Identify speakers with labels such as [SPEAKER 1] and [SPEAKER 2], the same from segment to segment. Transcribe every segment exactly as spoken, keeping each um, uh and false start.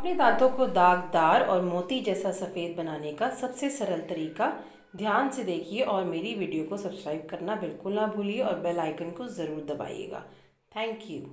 [SPEAKER 1] अपने दांतों को दागदार और मोती जैसा सफ़ेद बनाने का सबसे सरल तरीका ध्यान से देखिए और मेरी वीडियो को सब्सक्राइब करना बिल्कुल ना भूलिए और बेल आइकन को ज़रूर दबाइएगा। Thank you.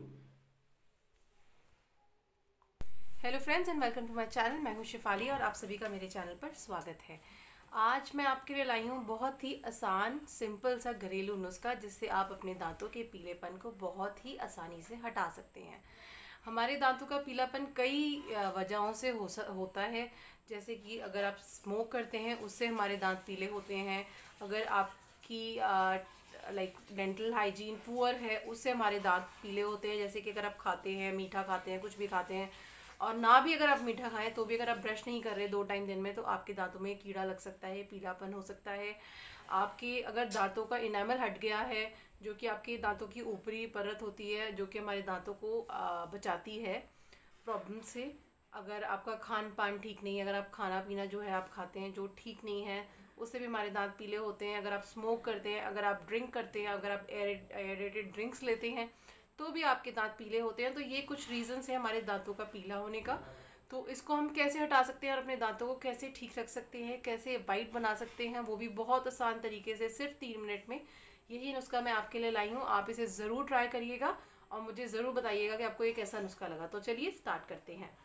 [SPEAKER 1] Hello friends and welcome to my channel. मैं हूं शिफाली और आप सभी का मेरे चैनल पर स्वागत है। आज मैं आपके लिए लाई हूं बहुत ही आसान सिंपल सा घरेलू नुस्खा जिससे आप अपने दांतों के पीलेपन को बहुत ही आसानी से हटा सकते हैं। हमारे दांतों का पीलापन कई वजहों से हो होता है, जैसे कि अगर आप स्मोक करते हैं उससे हमारे दांत पीले होते हैं। अगर आपकी लाइक डेंटल हाइजीन पुअर है उससे हमारे दांत पीले होते हैं। जैसे कि अगर आप खाते हैं, मीठा खाते हैं, कुछ भी खाते हैं और ना भी अगर आप मीठा खाएं तो भी अगर आप ब्रश नहीं कर रहे दो टाइम दिन में तो आपके दांतों में कीड़ा लग सकता है, पीलापन हो सकता है। आपके अगर दांतों का इनेमल हट गया है, जो कि आपके दांतों की ऊपरी परत होती है जो कि हमारे दांतों को बचाती है प्रॉब्लम से। अगर आपका खान पान ठीक नहीं है, अगर आप खाना पीना जो है आप खाते हैं जो ठीक नहीं है, उससे भी हमारे दांत पीले होते हैं। अगर आप स्मोक करते हैं, अगर आप ड्रिंक करते हैं, अगर आप एयरेटेड ड्रिंक्स लेते हैं तो भी आपके दांत पीले होते हैं। तो ये कुछ रीजंस है हमारे दांतों का पीला होने का। तो इसको हम कैसे हटा सकते हैं और अपने दांतों को कैसे ठीक रख सकते हैं, कैसे वाइट बना सकते हैं, वो भी बहुत आसान तरीके से सिर्फ तीन मिनट में। यही नुस्खा मैं आपके लिए लाई हूँ। आप इसे ज़रूर ट्राई करिएगा और मुझे ज़रूर बताइएगा कि आपको ये कैसा नुस्खा लगा। तो चलिए स्टार्ट करते हैं।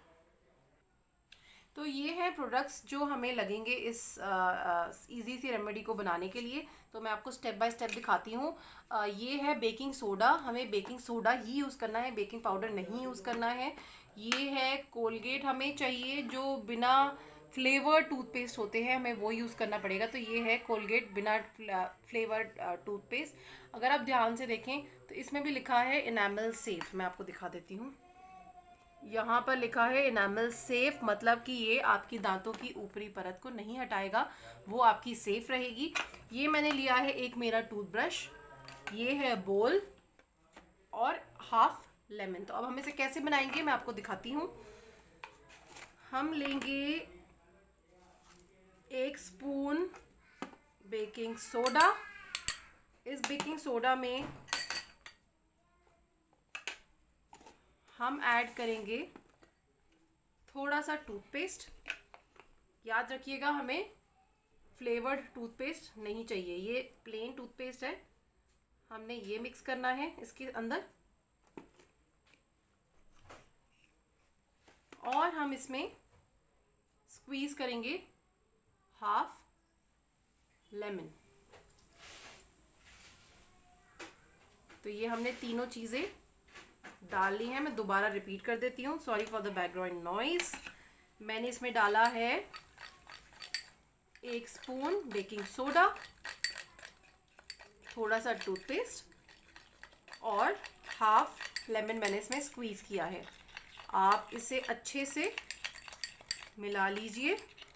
[SPEAKER 1] तो ये है प्रोडक्ट्स जो हमें लगेंगे इस इजी सी रेमेडी को बनाने के लिए। तो मैं आपको स्टेप बाय स्टेप दिखाती हूँ। ये है बेकिंग सोडा। हमें बेकिंग सोडा ही यूज़ करना है, बेकिंग पाउडर नहीं यूज़ करना है। ये है कोलगेट, हमें चाहिए जो बिना फ्लेवर टूथपेस्ट होते हैं, हमें वो यूज़ करना पड़ेगा। तो ये है कोलगेट बिना फ्लेवर टूथपेस्ट। अगर आप ध्यान से देखें तो इसमें भी लिखा है इनेमल सेफ। मैं आपको दिखा देती हूँ। यहाँ पर लिखा है इनेमल सेफ, मतलब कि ये आपकी दांतों की ऊपरी परत को नहीं हटाएगा, वो आपकी सेफ रहेगी। ये मैंने लिया है एक मेरा टूथब्रश, ये है बोल और हाफ लेमन। तो अब हम इसे कैसे बनाएंगे मैं आपको दिखाती हूँ। हम लेंगे एक स्पून बेकिंग सोडा। इस बेकिंग सोडा में हम ऐड करेंगे थोड़ा सा टूथपेस्ट। याद रखिएगा हमें फ्लेवर्ड टूथपेस्ट नहीं चाहिए, ये प्लेन टूथपेस्ट है। हमने ये मिक्स करना है इसके अंदर और हम इसमें स्क्वीज करेंगे हाफ लेमन। तो ये हमने तीनों चीज़ें डाल ली है। मैं दोबारा रिपीट कर देती हूँ, sorry for the background noise. मैंने इसमें डाला है एक स्पून बेकिंग सोडा, थोड़ा सा टूथपेस्ट और हाफ लेमन मैंने इसमें स्क्वीज़ किया है। आप इसे अच्छे से मिला लीजिए।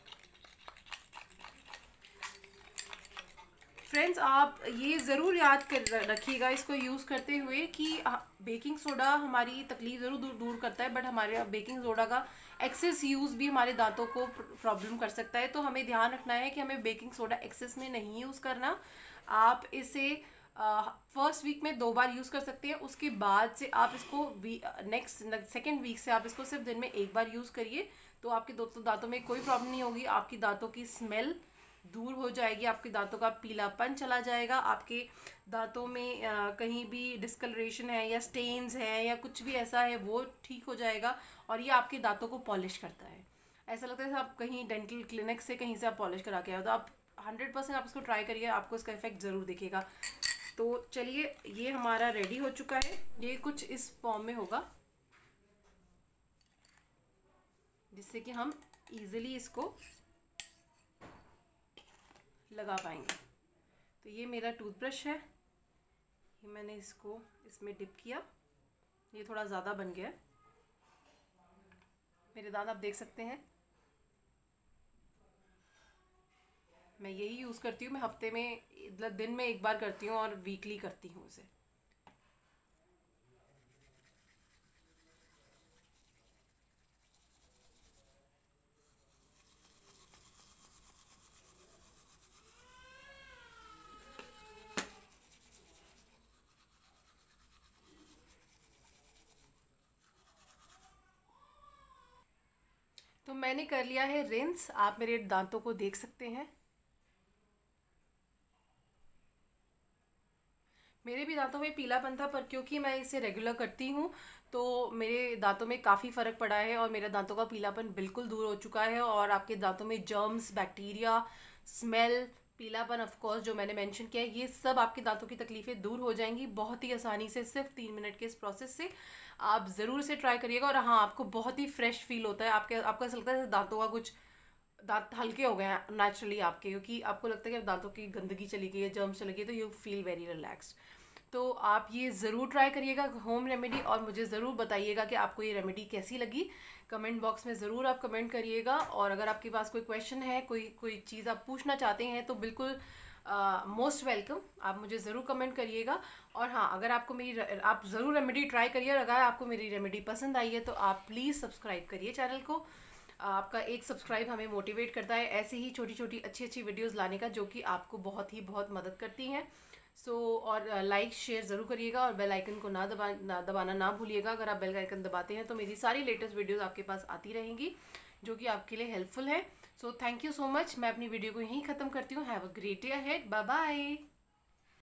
[SPEAKER 1] फ्रेंड्स, आप ये ज़रूर याद कर रखिएगा इसको यूज़ करते हुए कि बेकिंग सोडा हमारी तकलीफ़ ज़रूर दूर दूर करता है, बट हमारे बेकिंग सोडा का एक्सेस यूज़ भी हमारे दांतों को प्रॉब्लम कर सकता है। तो हमें ध्यान रखना है कि हमें बेकिंग सोडा एक्सेस में नहीं यूज़ करना। आप इसे फर्स्ट वीक में दो बार यूज़ कर सकते हैं, उसके बाद से आप इसको नेक्स्ट सेकेंड वीक से आप इसको सिर्फ दिन में एक बार यूज़ करिए। तो आपके दो दांतों में कोई प्रॉब्लम नहीं होगी, आपकी दांतों की स्मेल दूर हो जाएगी, आपके दांतों का पीलापन चला जाएगा, आपके दांतों में आ, कहीं भी डिस्कलरेशन है या स्टेन्स है या कुछ भी ऐसा है वो ठीक हो जाएगा। और ये आपके दांतों को पॉलिश करता है। ऐसा लगता है आप कहीं डेंटल क्लिनिक से कहीं से आप पॉलिश करा के आए, तो आप हंड्रेड परसेंट आप इसको ट्राई करिए, आपको इसका इफेक्ट ज़रूर दिखेगा। तो चलिए, ये हमारा रेडी हो चुका है। ये कुछ इस फॉर्म में होगा जिससे कि हम ईजिली इसको लगा पाएंगे। तो ये मेरा टूथब्रश है, ये मैंने इसको इसमें डिप किया। ये थोड़ा ज़्यादा बन गया है, मेरे दांत आप देख सकते हैं। मैं यही यूज़ करती हूँ, मैं हफ्ते में मतलब दिन में एक बार करती हूँ और वीकली करती हूँ उसे। तो मैंने कर लिया है रिंस, आप मेरे दांतों को देख सकते हैं। मेरे भी दांतों में पीलापन था, पर क्योंकि मैं इसे रेगुलर करती हूँ तो मेरे दांतों में काफ़ी फ़र्क पड़ा है और मेरे दांतों का पीलापन बिल्कुल दूर हो चुका है। और आपके दांतों में जर्म्स, बैक्टीरिया, स्मेल, पीलापन ऑफ कोर्स जो मैंने मेंशन किया है, ये सब आपके दांतों की तकलीफ़ें दूर हो जाएंगी बहुत ही आसानी से, सिर्फ तीन मिनट के इस प्रोसेस से। आप ज़रूर से ट्राई करिएगा। और हाँ, आपको बहुत ही फ्रेश फील होता है, आपके आपको ऐसा लगता है दांतों का कुछ, दांत हल्के हो गए हैं नेचुरली आपके, क्योंकि आपको लगता है कि दांतों की गंदगी चली गई है, जर्म्स चली गई, तो यू फील वेरी रिलैक्स्ड। तो आप ये ज़रूर ट्राई करिएगा होम रेमेडी, और मुझे ज़रूर बताइएगा कि आपको ये रेमेडी कैसी लगी। कमेंट बॉक्स में ज़रूर आप कमेंट करिएगा। और अगर आपके पास कोई क्वेश्चन है, कोई कोई चीज़ आप पूछना चाहते हैं, तो बिल्कुल मोस्ट वेलकम, आप मुझे ज़रूर कमेंट करिएगा। और हाँ, अगर आपको मेरी, आप ज़रूर रेमेडी ट्राई करिए, और अगर आपको मेरी रेमेडी पसंद आई है तो आप प्लीज़ सब्सक्राइब करिए चैनल को। आपका एक सब्सक्राइब हमें मोटिवेट करता है ऐसे ही छोटी छोटी अच्छी अच्छी वीडियोस लाने का, जो कि आपको बहुत ही बहुत मदद करती हैं। सो so, और लाइक शेयर ज़रूर करिएगा, और बेल आइकन को ना दबा ना दबाना ना भूलिएगा। अगर आप बेल आइकन दबाते हैं तो मेरी सारी लेटेस्ट वीडियोस आपके पास आती रहेंगी, जो कि आपके लिए हेल्पफुल है। So thank you so much. मैं अपनी वीडियो को यहीं ख़त्म करती हूँ। Have a great day ahead. Bye bye.